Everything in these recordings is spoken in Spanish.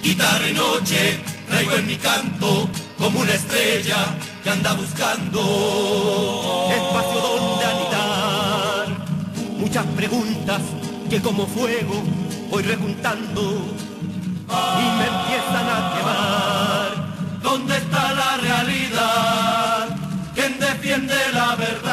Guitarra y noche, traigo en mi canto como una estrella que anda buscando espacio donde anidar. Muchas preguntas que como fuego voy rejuntando y me empiezan a quemar. ¿Dónde está la realidad? ¿Quién defiende la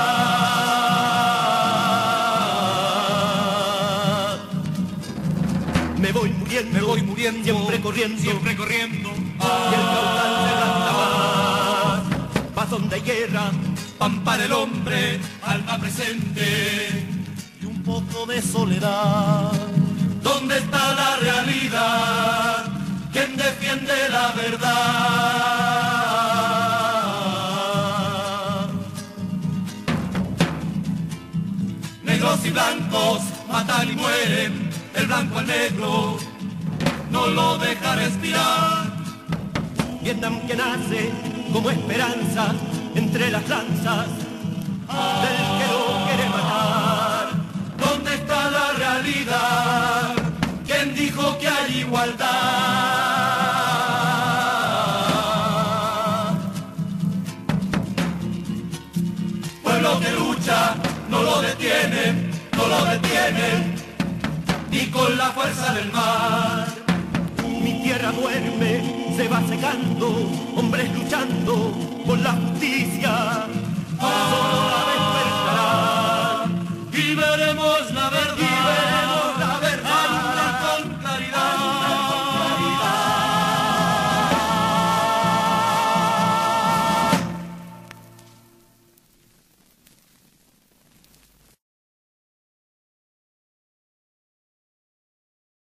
verdad? Me voy muriendo, siempre corriendo, y el caudal se gasta más. Paz donde hay guerra, Pan para el hombre, alma presente y un poco de soledad. ¿Dónde está la realidad? ¿Quién defiende la verdad? Negros y blancos matan y mueren, el blanco al negro no lo deja respirar. Vietnam que nace como esperanza entre las lanzas del que lo quiere matar. ¿Dónde está la realidad? ¿Quién dijo que hay igualdad? Pueblo que lucha, no lo detienen, ni con la fuerza del mar. Mi tierra duerme, se va secando, hombres luchando por la justicia. Solo la